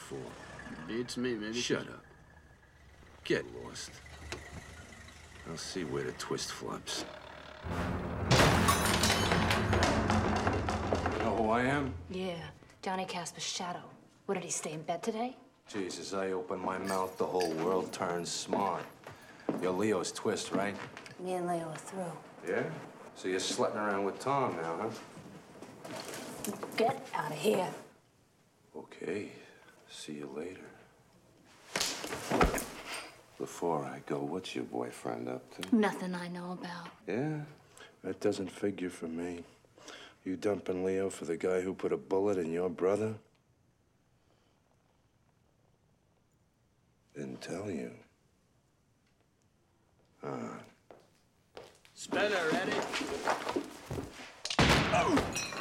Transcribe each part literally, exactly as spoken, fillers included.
for? Beats me, maybe. Shut up. Get lost. I'll see where the twist flops. You know who I am? Yeah, Johnny Casper's shadow. What, did he stay in bed today? Jesus, I open my mouth, the whole world turns smart. You're Leo's twist, right? Me and Leo are through. Yeah? So you're slutting around with Tom now, huh? Get out of here. Okay. See you later. Before I go, what's your boyfriend up to? Nothing I know about. Yeah? That doesn't figure for me. You dumping Leo for the guy who put a bullet in your brother? Didn't tell you. Ah. Spinner, ready? Oh!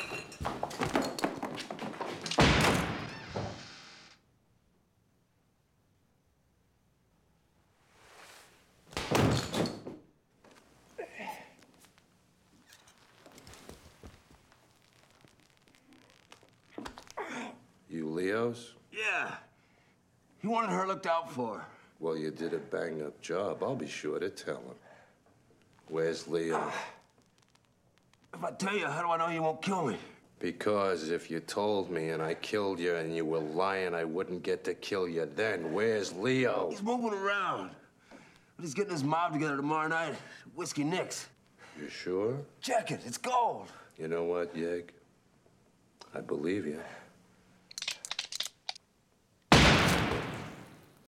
You Leo's? Yeah. He wanted her looked out for. Well, you did a bang-up job. I'll be sure to tell him. Where's Leo? If I tell you, how do I know you won't kill me? Because if you told me and I killed you and you were lying, I wouldn't get to kill you then. Where's Leo? He's moving around. But he's getting his mob together tomorrow night. Whiskey Nicks. You sure? Check it. It's gold. You know what, Yeg? I believe you.